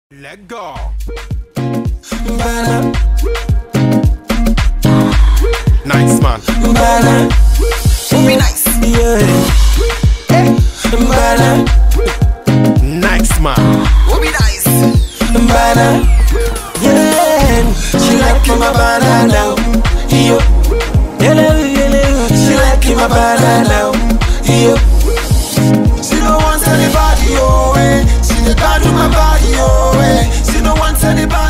Let go. Bana. Nice man. Bana. Be nice. Yeah. Bana. Nice man. Be nice. Bana. Yeah. She like my banana. Yo. Hello. She like my banana. Yo. She don't want anybody, oh, eh. She the bad with my body, oh, eh. She don't want anybody.